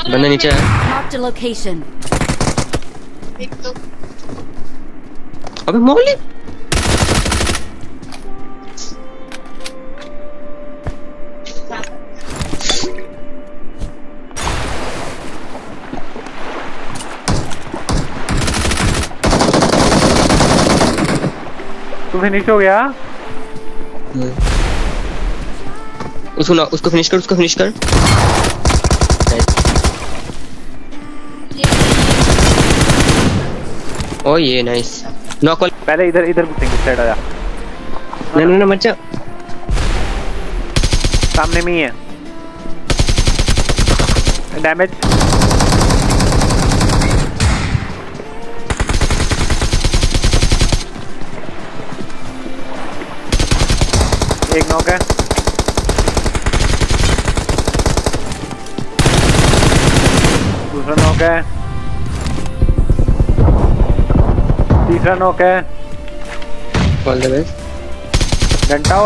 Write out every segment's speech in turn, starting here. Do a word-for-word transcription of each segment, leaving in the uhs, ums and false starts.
बंदा नीचे है। Marked a location. अबे मोली तू फिनिश हो गया? उसको ना, उसको फिनिश कर, उसको फिनिश कर। ओ ये नाइस नॉक। पहले इधर इधर घुसेंगे, साइड आया। नहीं नहीं मत जा, सामने में ही है। डैमेज। एक नॉक है। दूसरा नॉक है। तीसरा नॉक है। All the best. घंटा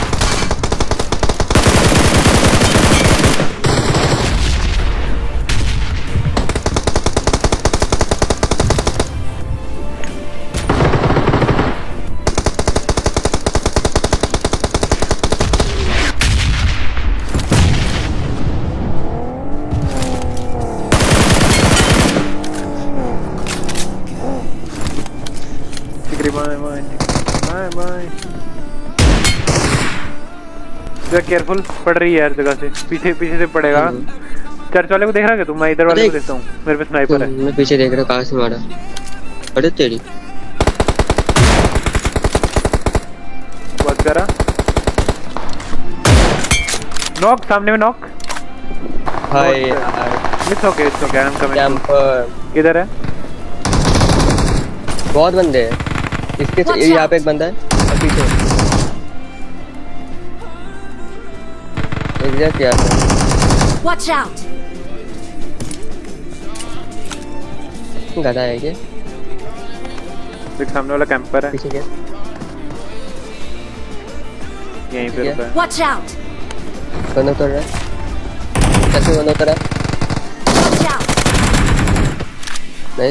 केयरफुल पड़ रही है हर जगह से, पीछे पीछे से पड़ेगा। चर्च वाले को देख रहा है तू? मैं इधर वाले को देखता हूँ, मेरे पे स्नाइपर है। मैं पीछे देख रहा हूँ, कहाँ से मारा? अरे तेरी बहुत करा। नॉक, सामने में knock. Hi it's okay it's okay, I am coming. Camper किधर है? बहुत बंदे हैं इसके, यहाँ पे एक बंदा है और पीछे एग्जैक्ट यार। Watch out! गधा है क्या? देख सामने वाला कैंपर है। पीछे क्या? यहीं पे रुका है। Watch out! बंदा उतर रहा है। कैसे बंदा उतर रहा है? Watch out! नहीं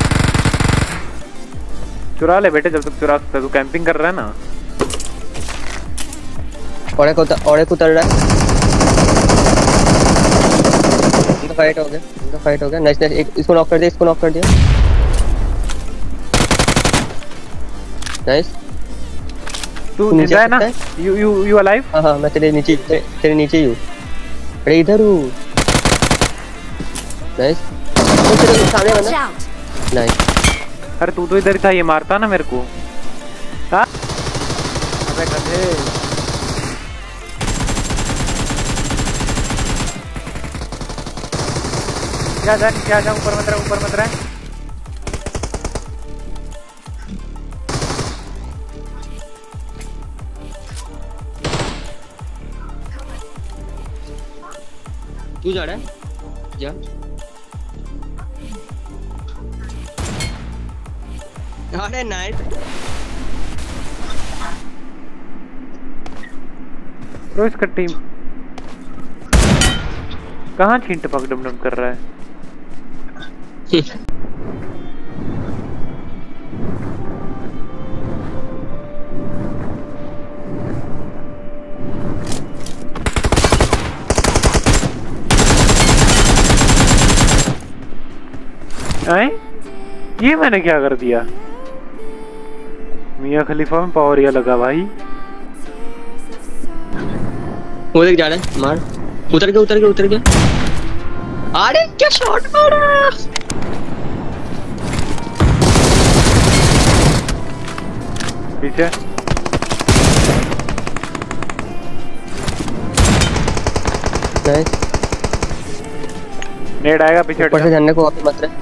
चुरा ले बेटे, जब तक चुरा सकता है। तू कैंपिंग कर रहा है ना। और एक उतर और एक उतर रहा है। इनका फाइट हो गया, इनका फाइट हो गया। नाइस नाइस, एक इसको नॉक कर दिया, इसको नॉक कर दिया। नाइस। तू जिंदा है ना? You you you alive? हां हां मैं तेरे नीचे ते, तेरे नीचे ही हूं। अरे इधर हूं। नाइस। तो तेरे सामने बंदा। नाइस। अरे तू तो इधर था, ये मारता ना मेरे को। हां अबे गधे। क्या जा क्या जा ऊपर मत रहा, ऊपर मत रहा। तू जा रहा है? जा। अरे नाइस। ब्रो इसका टीम कहाँ छींट पक डम डम कर रहा है? आए? ये मैंने क्या कर दिया? मियां खलीफा में पावरिया लगा भाई। वो देख जा रहा है, मार। उतर गया उतर गया उतर गया। अरे क्या शॉट मारा। पीछे नाइस। नेड आएगा पीछे। ऊपर से जाने को वापस मत रहे।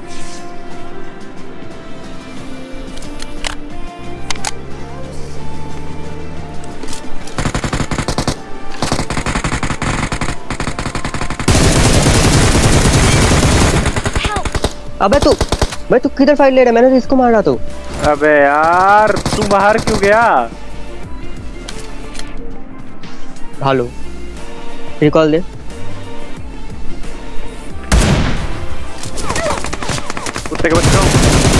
अबे तू भाई तू किधर फाइट ले रहा है? मैंने तो इसको मारा तो। अबे यार तू बाहर क्यों गया? भालो रिकॉल दे। कुत्ते के बच्चों